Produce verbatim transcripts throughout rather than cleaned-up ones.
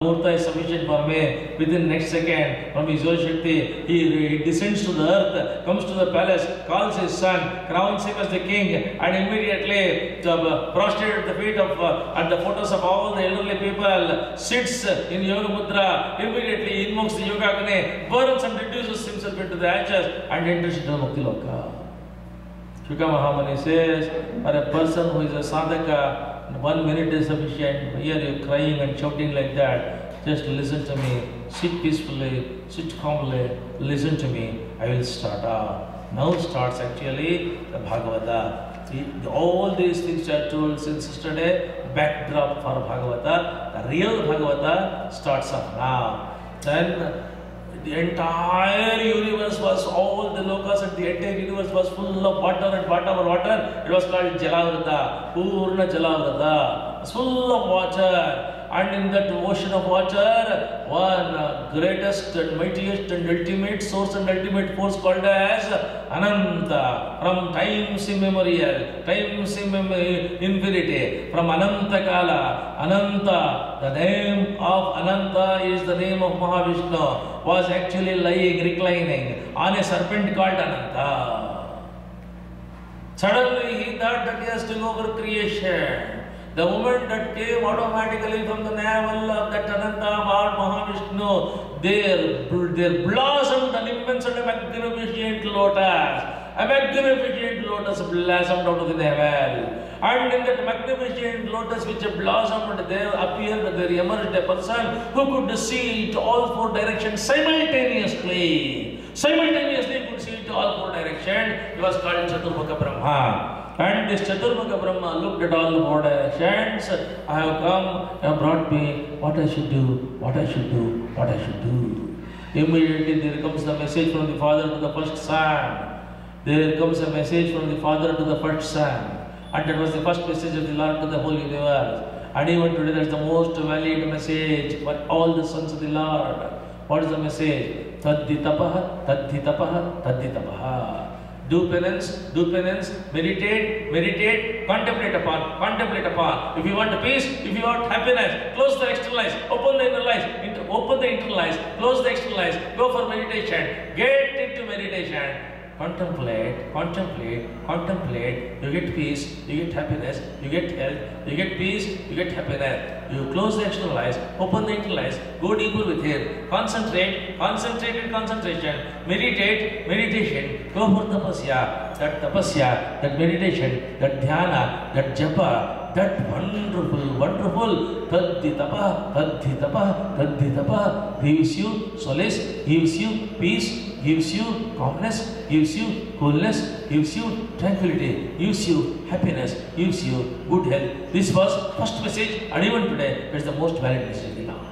Murta is sufficient for me. Within next second, from his Yoga Shakti, he, he descends to the earth, comes to the palace, calls his son, crowns him as the king, and immediately uh, prostrated at the feet of, uh, at the photos of all the elderly people, sits in Yoga Mudra, immediately invokes the Yoga Agni, burns and reduces himself into the ashes, and enters into the Mukti Loka. Shuka Mahamani says, for a person who is a sadhaka, one minute is sufficient. Here you are crying and shouting like that. Just listen to me. Sit peacefully, sit calmly, listen to me. I will start. Ah, now starts actually the Bhagavata. See, all these things I told since yesterday, backdrop for Bhagavata. The real Bhagavata starts up now. Then the entire universe was, all the lokas and the entire universe was full of water and whatever water. It was called Jalavrata, Purna Jalavrata. It was full of water. And in that ocean of water, one uh, greatest and mightiest and ultimate source and ultimate force called as Ananta. From times immemorial, times immemorial, infinity. From Ananta Kala, Ananta, the name of Ananta is the name of Mahavishnu, was actually lying, reclining on a serpent called Ananta. Suddenly he thought that he has to go for creation. The moment that came automatically from the navel of that Ananta Lord Mahavishnu, there, there blossomed an immense and a magnificent lotus. A magnificent lotus blossomed out of the navel. And in that magnificent lotus which blossomed, there appeared, there emerged a person who could see it all four directions simultaneously. Simultaneously could see it all four directions. He was called Chaturmukha Brahma. And this Chaturmukha Brahma looked at all the four directions. I have come, you have brought me what I should do, what I should do, what I should do. Immediately there comes the message from the father to the first son. There comes a message from the father to the first son. And that was the first message of the Lord to the whole universe. And even today that's the most valid message for all the sons of the Lord. What is the message? Taddi tapaha, taddi tapaha, taddi tapaha. Do penance, do penance, meditate, meditate, contemplate upon, contemplate upon. If you want peace, if you want happiness, close the external eyes, open the inner eyes, inter open the internal eyes, close the external eyes, go for meditation, get into meditation. Contemplate, contemplate, contemplate, you get peace, you get happiness, you get health, you get peace, you get happiness. You close the external eyes, open the internal eyes, go deeper within, concentrate, concentrate in concentration, meditate, meditation, go for tapasya, that tapasya, that meditation, that dhyana, that japa, that wonderful, wonderful taddi tapa, taddi tapa, taddi tapa gives you solace, gives you peace, gives you calmness, gives you coolness, gives you tranquility, gives you happiness, gives you good health. This was first message, and even today it is the most valid message of the Lord.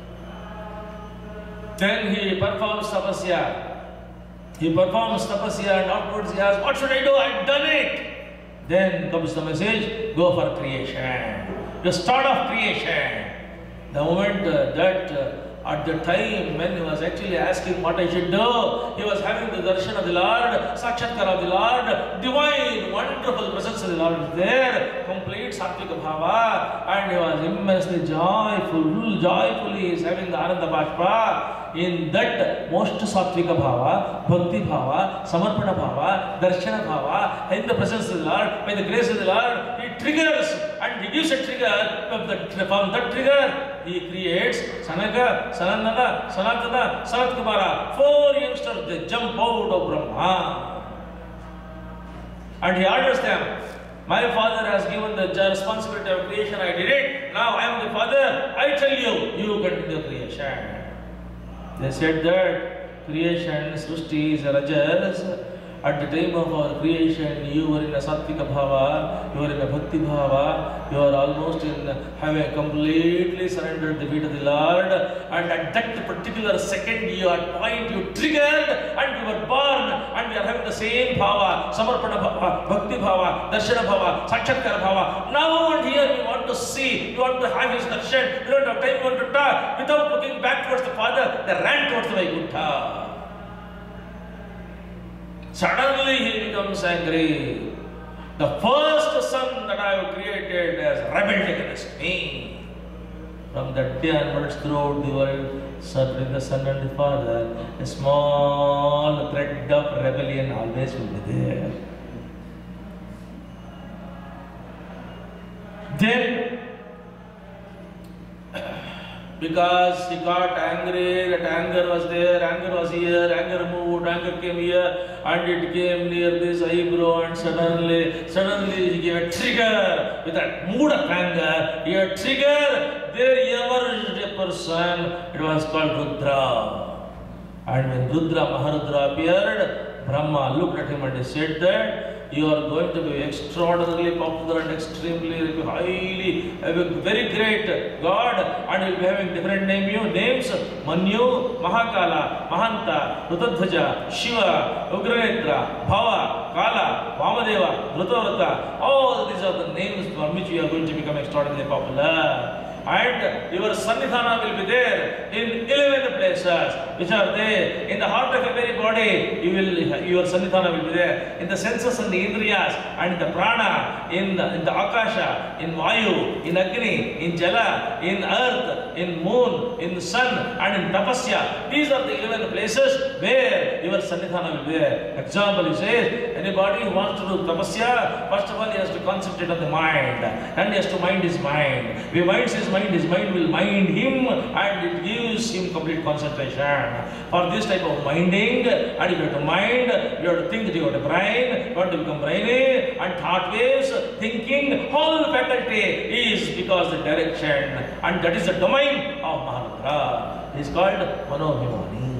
Then he performs tapasya. He performs tapasya and afterwards he asks, what should I do? I've done it. Then comes the message, go for creation. The start of creation. The moment uh, that uh, at the time when he was actually asking what I should do, he was having the darshan of the Lord, sakshatkar of the Lord, divine, wonderful presence of the Lord is there, complete sattvika bhava, and he was immensely joyful, joyfully he is having the ananda bhashpa. In that most sattvika bhava, bhakti bhava, samarpana bhava, darshana bhava, in the presence of the Lord, by the grace of the Lord, he triggers and he gives a trigger. From that trigger, he creates Sanaka, Sanandana, Sanatana, Sanat Kumara. Four youngsters, they jump out of Brahma. And he orders them, my father has given the responsibility of creation, I did it. Now I am the father, I tell you, you continue creation. They said that creation, Srushti is a Rajas. At the time of our creation, you were in a Sattvika Bhava, you were in a Bhakti Bhava, you are almost in having completely surrendered the feet of the Lord, and at that particular second, you are point, you triggered, and you were born, and we are having the same Bhava, Samarpana Bhava, Bhakti Bhava, Darshana Bhava, Sakshatkar Bhava. Now and here we want to see, we want to have his darshan, we don't have time, we want to talk, without looking back towards the Father, they ran towards the Vaikuntha. Suddenly he becomes angry. The first son that I have created has rebelled against me. From that day onwards, throughout the world, serving the Son and the Father, a small thread of rebellion always will be there. Then, because he got angry, that anger was there, anger was here, anger moved, anger came here, and it came near this eyebrow, and suddenly, suddenly he gave a trigger with that mood of anger. He had trigger, there emerged a person, it was called Rudra. And when Rudra, Maharudra appeared, Brahma looked at him and he said that, you are going to be extraordinarily popular and extremely highly, a very great God, and you will be having different name, names, Manyu, Mahakala, Mahanta, Rutadhaja, Shiva, Ugranetra, Bhava, Kala, Vamadeva, Rutavrata. All these are the names from which you are going to become extraordinarily popular. And your Sannidhana will be there in eleven places, which are there in the heart of every body. You will, your Sannidhana will be there in the senses and the Indriyas, and the Prana, in the, in the Akasha, in Vayu, in Agni, in Jala, in Earth, in Moon, in the Sun, and in Tapasya. These are the eleven places where your Sannidhana will be there. Example, he says, anybody who wants to do Tapasya, first of all he has to concentrate on the mind, and he has to mind his mind. If he minds his mind, his mind will mind him, and it gives him complete concentration. For this type of minding, and you have to mind, you have to think that you have a brain, you have to become brainy, and thought waves, thinking, whole faculty is because the direction, and that is the domain of Maharudra. It is called Manobhimani.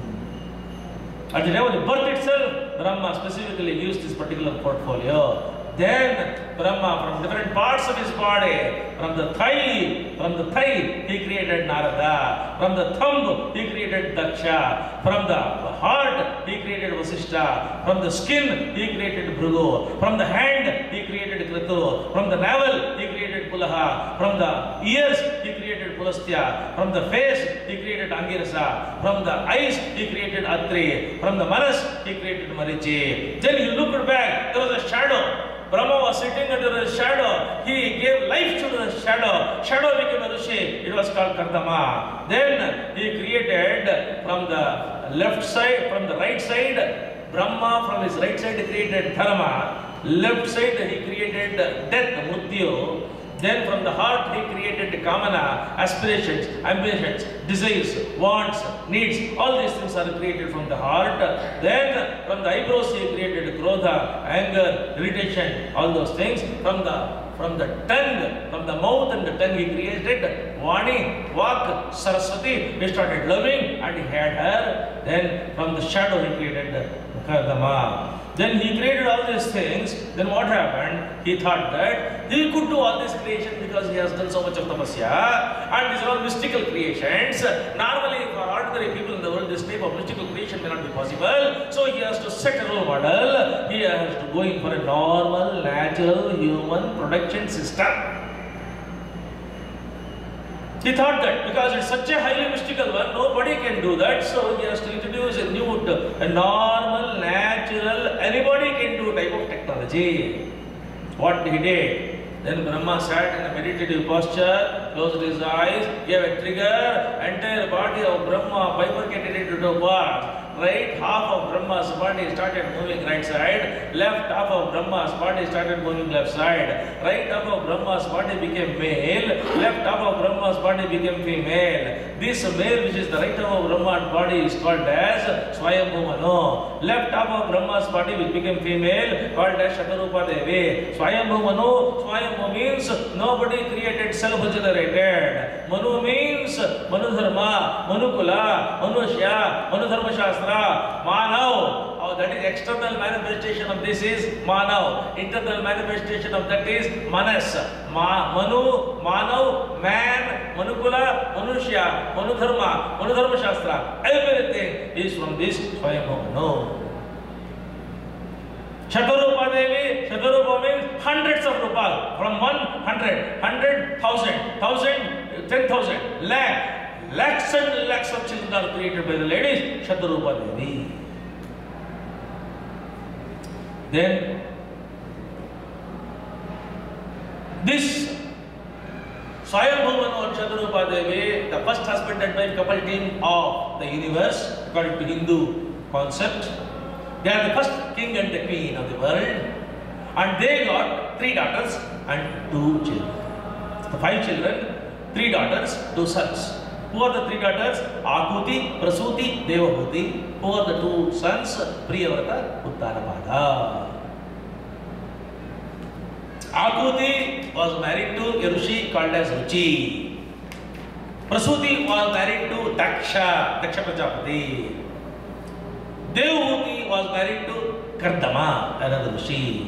At the time of the birth itself, Brahma specifically used this particular portfolio. Then Brahma, from different parts of his body, from the thigh, from the thigh, he created Narada. From the thumb, he created Daksha. From the heart, he created Vasishta. From the skin, he created Bhrigu. From the hand, he created Kritu. From the navel, he created Pulaha. From the ears, he created Pulastya. From the face, he created Angirasa. From the eyes, he created Atri. From the manas, he created Marichi. Then he looked back, there was a shadow. Brahma was sitting under a shadow. He gave life to the shadow. Shadow became a Rishi. It was called Kardama. Then he created from the left side, from the right side, Brahma from his right side created Dharma. Left side he created death, Mrityu. Then from the heart he created Kamana, aspirations, ambitions, desires, wants, needs. All these things are created from the heart. Then from the eyebrows he created Krodha, anger, irritation, all those things. From the from the tongue, from the mouth and the tongue he created Vani, Vak, Saraswati. He started loving and he had her. Then from the shadow he created Kardama. Then he created all these things. Then what happened? He thought that he could do all this creation because he has done so much of tapasya, and these are all mystical creations. Normally for ordinary people in the world, this type of mystical creation may not be possible. So he has to set a role model. He has to go in for a normal, natural, human production system. He thought that because it's such a highly mystical one, nobody can do that. So he has to introduce a new, a normal, natural, anybody can do type of technology. What he did? Then Brahma sat in a meditative posture, closed his eyes, gave a trigger, entire body of Brahma bifurcated into two parts. Right half of Brahma's body started moving right side, left half of Brahma's body started moving left side. Right half of Brahma's body became male, left half of Brahma's body became female. This male, which is the right half of Brahma's body, is called as Swayambhu Manu. Left half of Brahma's body, which became female, called as Shatarupa Devi. Swayambhu Manu, Swayambhu means nobody created, self-generated. Manu means Manu Dharma, Manukula, Manushya, Manu Dharma Shastra. Manav, oh, that is external manifestation of this is Manav. Internal manifestation of that is Manas. Ma, Manu, Manav, man, Manukula, Manushya, Manudharma, Manudharma Shastra. Everything is from this Swayambhu Manu. Shatarupa Devi, Shatarupa means hundreds of rupas. From one hundred, hundred, thousand, thousand, ten thousand, lakh. Lakhs and lakhs of children are created by the ladies, Shatarupa Devi. Then, this Swayambhuvanu and Shatarupa Devi, the first husband and wife couple team of the universe, according to Hindu concept. They are the first king and the queen of the world. And they got three daughters and two children. The five children, three daughters, two sons. Who are the three daughters? Akuti, Prasuti, Devabhuti. Who are the two sons? Priyavrata, Uttarapada. Akuti was married to a Rishi called as Ruchi. Prasuti was married to Daksha, Daksha Prajapati. Devabhuti was married to Kardama, another Rishi.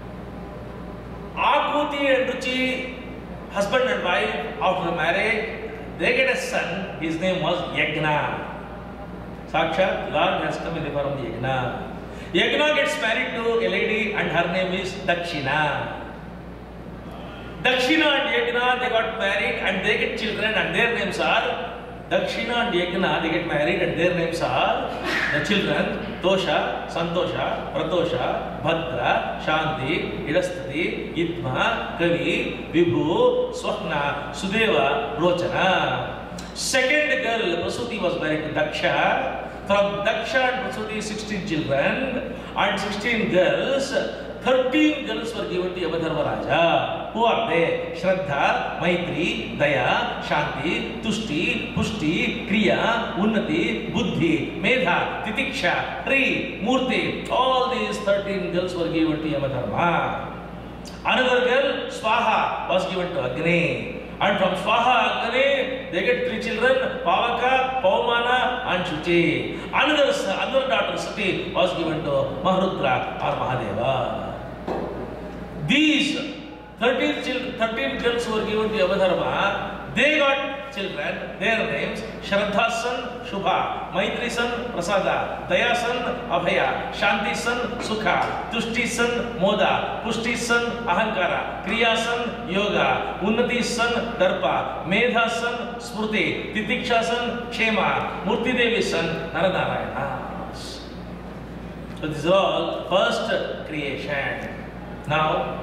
Akuti and Ruchi, husband and wife, after marriage, they get a son. His name was Yagna. Sakshat, Lord has come in the form of Yagna. Yagna gets married to a lady and her name is Dakshina. Dakshina and Yagna, they got married and they get children and their names are Dakshina and Yagna, they get married and their names are the children Tosha, Santosha, Pratosha, Bhadra, Shanti, Idastati, Idma, Kavi, Vibhu, Swapna, Sudeva, Rochana. Second girl, Prasuti, was married to Daksha. From Daksha and Prasuti, sixteen children and sixteen girls. thirteen girls were given to Yavadharma Raja. Who are they? Shraddha, Maitri, Daya, Shanti, Tushti, Pushti, Kriya, Unnati, Buddhi, Medha, Titiksha, Tri, Murti. All these thirteen girls were given to Yavadharma. Another girl, Swaha, was given to Agni. And from Swaha, Agni, they get three children, Pavaka, Paumana and Shuchi. Another, another daughter, Sati, was given to Maharudra or Mahadeva. These thirteen, children, thirteen girls were given to Yavadharma. They got children, their names, Shraddha's son, Shubha, Maitri's son, Prasada, Daya's son, Abhaya, Shanti's son, Sukha, Tushti's son, Moda, Pushti's son, Ahankara, Kriya's son, Yoga, Unnati's son, Darpa, Medha's son, Smriti, Titiksha's son, Kshema, Murti Devi's son, Naranarayana. So this is all first creation. Now,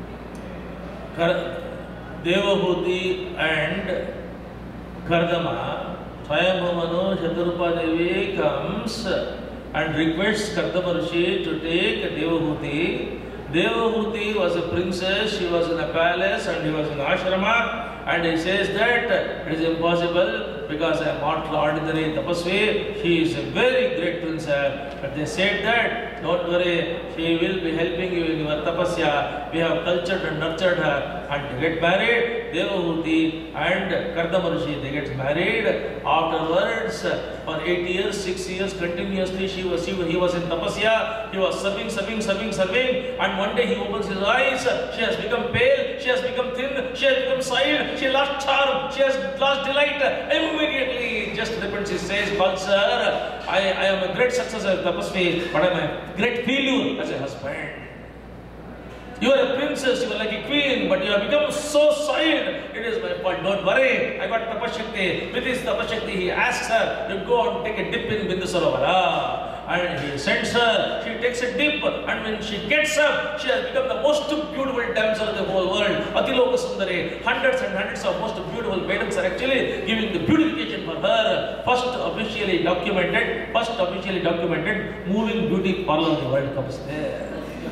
Devabhuti and Kardama, Swayambhuvanu Shatarupa Devi comes and requests Kardama Rishi to take Devabhuti. Devabhuti was a princess, she was in a palace and he was in ashrama, and he says that it is impossible because I am not ordinary tapasvi, she is a very great princess. But they said that, don't worry, she will be helping you in your tapasya. We have cultured and nurtured her, and to get married, Devabhuti and Kardama Rishi, they get married. Afterwards, for eight years, six years, continuously, she was, she, he was in tapasya, he was serving, serving, serving, serving, and one day he opens his eyes, she has become pale, she has become thin, she has become silent, she lost charm, she has lost delight. Immediately, just repents, he says, but sir, I, I am a great success as tapasvi, but I am a great failure as a husband. You are a princess, you are like a queen, but you have become so silent. It is my fault, don't worry. I got tapashakti. With his tapashakti, he asks her to go and take a dip in Bindu Sarovara. And he sends her, she takes a dip, and when she gets up, she has become the most beautiful damsel in the whole world. Atiloka Sundari, hundreds and hundreds of most beautiful maidens are actually giving the beautification for her. First officially documented, first officially documented, moving beauty parlor in the world comes there.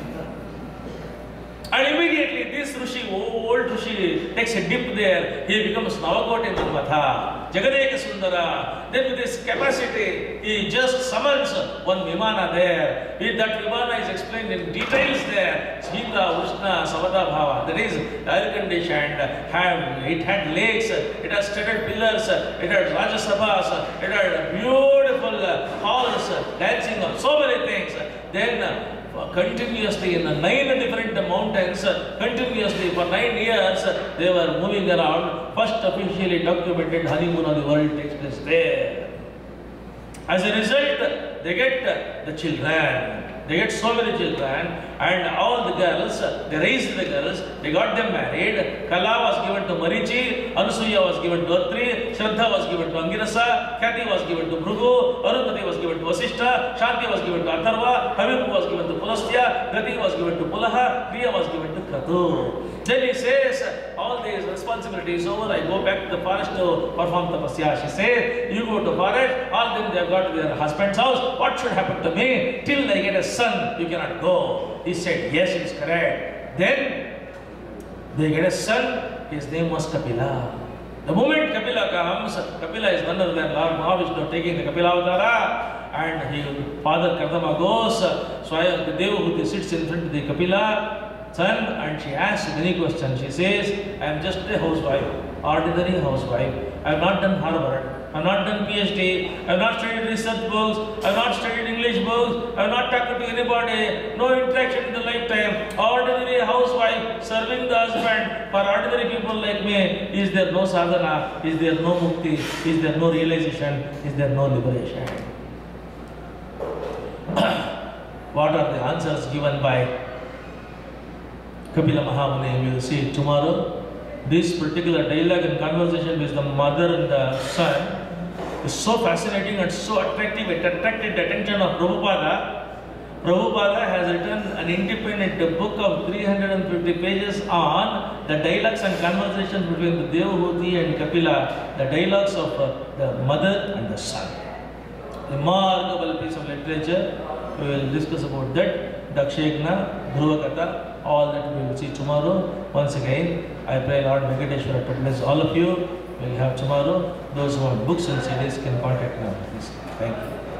And immediately this Rishi, old Rishi, takes a dip there. He becomes Navakote in Matha, Jagadeka Sundara. Then with his capacity, he just summons one Vimana there. That Vimana is explained in details there. Sita, Ushna, Savada Bhava. That is air conditioned. Have, it had lakes, it has studded pillars, it had Rajasabhas, it had beautiful halls, dancing on so many things. Then continuously in nine different mountains, continuously for nine years, they were moving around. First officially documented honeymoon of the world takes place there. As a result, they get the children. They get so many children, and all the girls, they raised the girls, they got them married. Kala was given to Marichi, Anusuya was given to Atri, Shraddha was given to Angirasa, Kati was given to Bhrugu, Arundhati was given to Vasishta, Shanti was given to Atharva, Havirku was given to Pulastya, Gati was given to Pulaha, Kriya was given to Kratu. Then he says, all these responsibilities over, I go back to the forest to perform tapasya. She says, you go to forest, all of them they have got to their husband's house. What should happen to me? Till I get a son, you cannot go. He said, yes, it is correct. Then they get a son, his name was Kapila. The moment Kapila comes, Kapila is none other than Lord Mahavishnu taking the Kapila Avatara, and he, Father Kardama goes, Swayam, the Devahuti sits in front of the Kapila son, and she asks many questions. She says, I am just a housewife, ordinary housewife. I have not done Harvard. I have not done PhD, I have not studied research books, I have not studied English books, I have not talked to anybody, no interaction in the lifetime, ordinary housewife serving the husband. For ordinary people like me, is there no sadhana, is there no mukti, is there no realization, is there no liberation? What are the answers given by Kapila Mahamuni? We will see it tomorrow. This particular dialogue and conversation with the mother and the son is so fascinating and so attractive. It attracted the attention of Prabhupada. Prabhupada has written an independent book of three hundred fifty pages on the dialogues and conversations between the Devahuti and Kapila, the dialogues of uh, the mother and the son. Remarkable piece of literature. We will discuss about that. Dakshayagna, Dhruvakatha, all that we will see tomorrow. Once again, I pray Lord Venkateshwara to bless all of you. We will have tomorrow. Those who want books and C Ds can contact me. Please. Thank you.